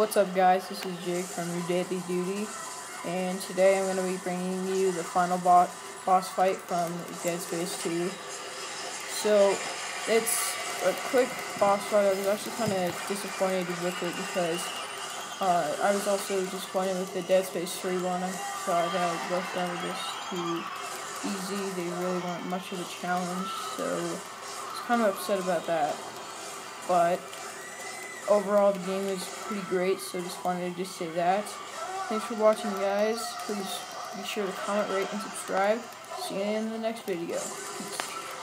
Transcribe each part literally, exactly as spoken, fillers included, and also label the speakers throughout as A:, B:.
A: What's up, guys? This is Jake from Your Daily Duty, and today I'm going to be bringing you the final boss, boss fight from Dead Space two. So, it's a quick boss fight. I was actually kind of disappointed with it because uh, I was also disappointed with the Dead Space three one. I thought that both of them were just too easy. They really weren't much of a challenge, so I was kind of upset about that. But overall, the game is pretty great, so just wanted to just say that. Thanks for watching, guys. Please be sure to comment, rate, and subscribe. See you in the next video. Peace.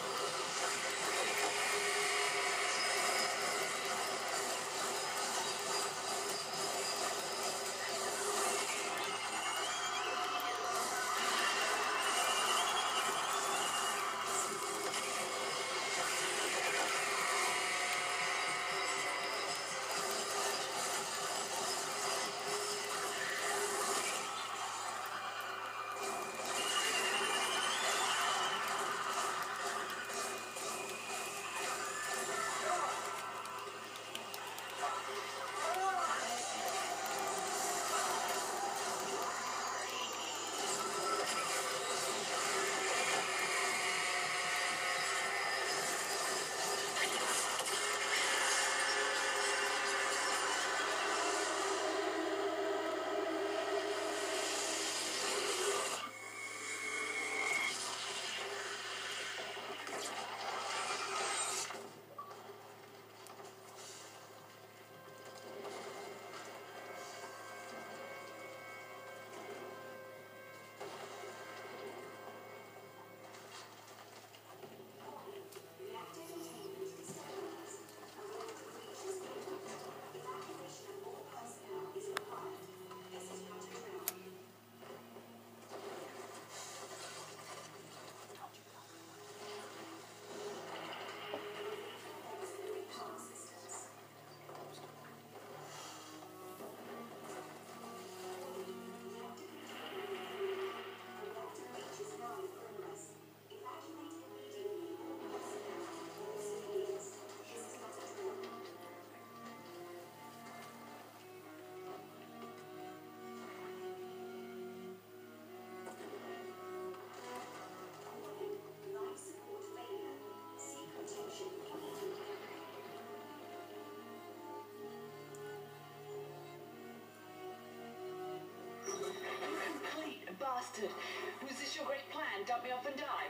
B: Bastard! Was this your great plan? Dump me off and die?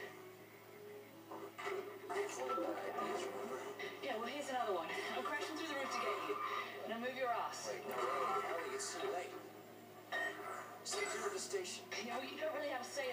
B: Yeah, well, here's another one. I'm crashing through the roof to get you. Now move your ass.
C: Wait, no, no, no, Ellie, it's too late. Stay clear of the station.
B: You know, you don't really have a say